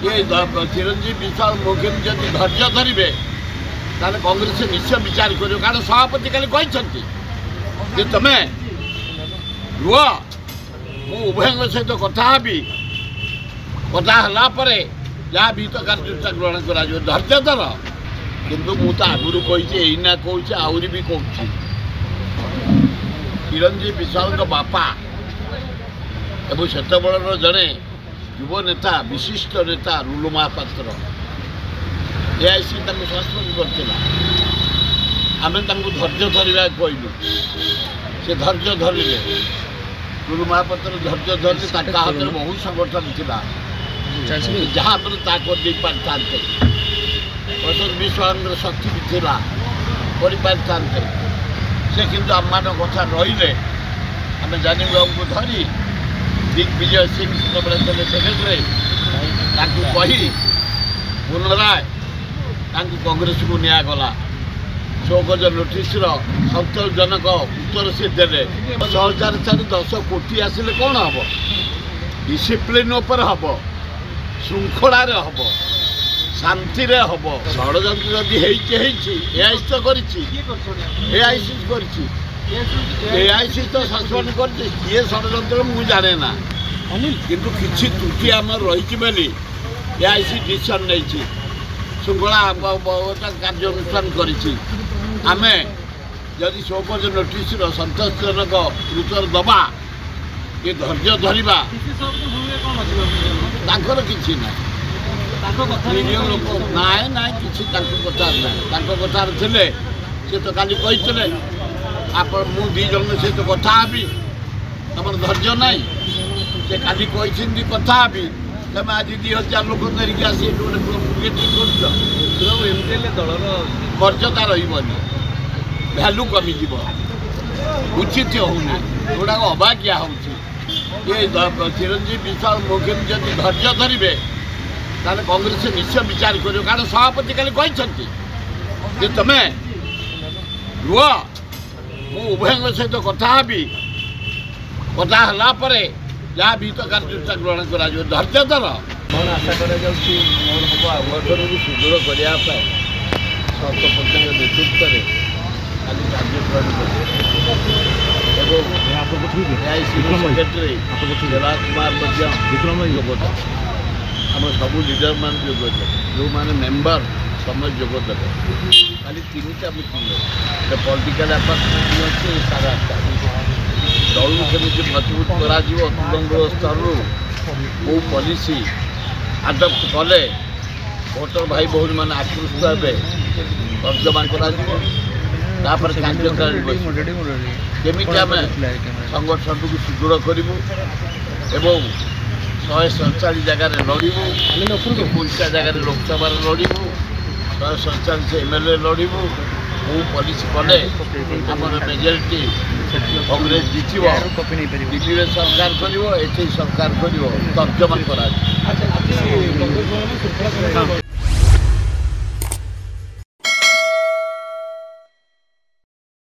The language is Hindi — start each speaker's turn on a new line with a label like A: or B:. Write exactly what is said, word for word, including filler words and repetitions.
A: ये चिरंजीव विशाल मुखिम जदि धैर्य धरवे ताले कांग्रेस निश्चय विचार कर कारण सभापति खाली कहते तुम्हें रुह मु उभय सहित कथा कथा जहाँ भी तो कार्य ग्रहण कर धैर्य धर किंतु मुझे आगुरी कही एना कहे आहरी भी कह चिरंजीव विशाल बापा एवं सेत बड़र जड़े युव नेता विशिष्ट नेता रुलु महापात्र एआईसी सस्पेंड करथिला आमे धैर्य धरवा कहलु से धैर्य धरले रुलु महापात्र धैर्य धरले हाथ में बहुत संगठन थिला जहाँ पर कर पारते विश्वांग शक्ति भी थिला कर पारते से किंतु आम मान कथा रही आम जानवी बाबू को धरी दिग्विजय सिंह सेक्रेटरी कही पुनराय कांग्रेस को निगला चौकज नोटिस संतोषजनक उत्तर से दे दस हजार चार दस कोटी आसिले कौन हम डिसिप्लिन हम श्रृंखलार हम शांति हम षड्यंत्र जदि एआईसी तो कर एआईसी तो सस्पेंड कर किए षड्यंत्र मुझे जाने ना किंतु किसी त्रुटि आम रही बोली एआईसी डिसीजन नहीं श्रृंखला कार्यानुष्ठान करें जदि शोकज नोटिस संतोषजनक उत्तर दबा ये धैर्य धरवा तांकर किसी ना लोक नाए ना कि कथार ना कथार थे सी तो काली कही आप मु दी जन सहित कथा हेबी तुम धैर्य ना से काली कही कथा हेबी तुम आज दी हजार लोक धरिकी आसी मर्यादा रही भैल्यू कमिज उचित होना गुड़ा अबाकिया हो चिरंजीव विशाल मुखिम जदि धैर्य धरवे ताले कांग्रेस निश्चय विचार कर कारण सभापति खाली कहते तुम्हें रुह मु उभय सहित कथा कथा जहाँ भी तो कार्य ग्रहण कर धैर्य धर कौन आशा कर सुदृढ़ करने सरपंच नेतृत्व में आज कार्यक्रम सेक्रेटरी कुमार योगद आम सब लीडर मान योगद जो मैंने मेम्बर समय योगद खाली तीन टा मीटिंग पॉलिटिकल अपार्टमेंट अच्छे सारा दल केमी मजबूत कर तृणमूल स्तर को पॉलिसी आडप्ट कले भोटर भाई बहन मैंने आकृष्ट हे तर्जमा कर केमी आम संगठन को सुदृढ़ करूँ एवं शहे सड़चाश जगार लड़ू एकुशा जगार लोकसभा लड़ू शहे सड़चाश एम एल ए लड़ू वो पॉलिसी कले आम मेजोरिटी कांग्रेस जितब दिल्ली में सरकार कर सरकार कर तर्जमा कर